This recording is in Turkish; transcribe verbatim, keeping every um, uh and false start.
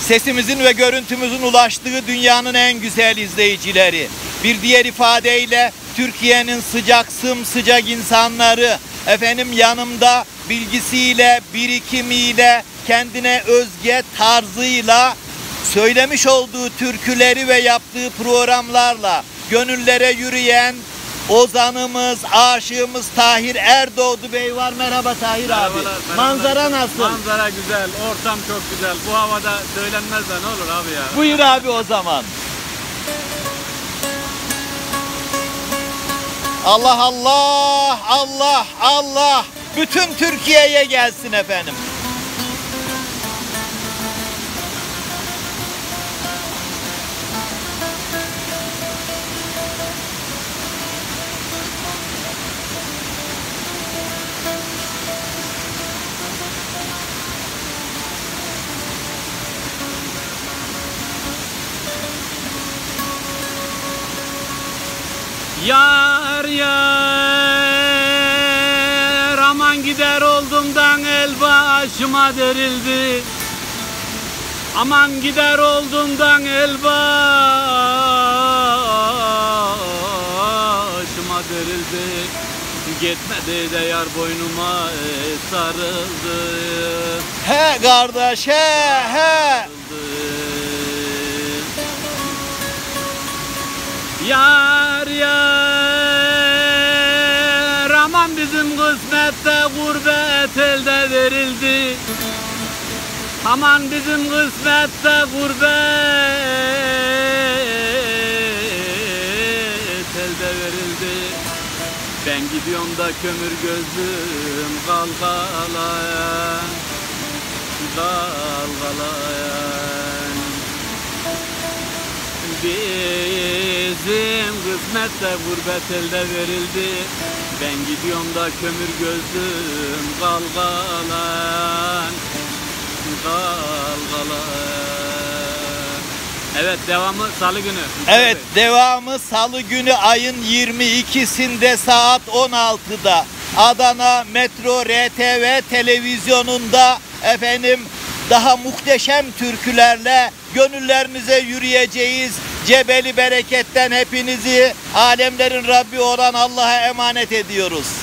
sesimizin ve görüntümüzün ulaştığı dünyanın en güzel izleyicileri. Bir diğer ifadeyle Türkiye'nin sıcak sımsıcak insanları, efendim yanımda bilgisiyle, birikimiyle, kendine özgü tarzıyla söylemiş olduğu türküleri ve yaptığı programlarla gönüllere yürüyen ozanımız, aşığımız Tahir Erdoğdu Bey var. Merhaba Tahir Merhabalar, abi. merhabalar. Manzara nasıl? Manzara güzel, ortam çok güzel. Bu havada söylenmez de ne olur abi ya. Buyur abi o zaman. Allah Allah, Allah Allah. Bütün Türkiye'ye gelsin efendim. Yar yar aman gider oldumdan el başıma derildi. Aman gider oldumdan el başıma derildi. Gitmedi de yar boynuma sarıldı. He kardeş he he. Yar yar aman bizim kısmette gurbet elde verildi. Aman bizim kısmette gurbet elde verildi. Ben gidiyorum da kömür gözlüm kalkalayan, kalkalayan. Bizim kısmette gurbet elde verildi. Ben gidiyorum da kömür gözlüm kalkalan, kalkalan. Evet, devamı salı günü. Evet, devamı salı günü ayın yirmi ikisinde saat on altıda Adana Metro R T V televizyonunda efendim daha muhteşem türkülerle gönüllerinize yürüyeceğiz. Cebeli bereketten hepinizi alemlerin Rabbi olan Allah'a emanet ediyoruz.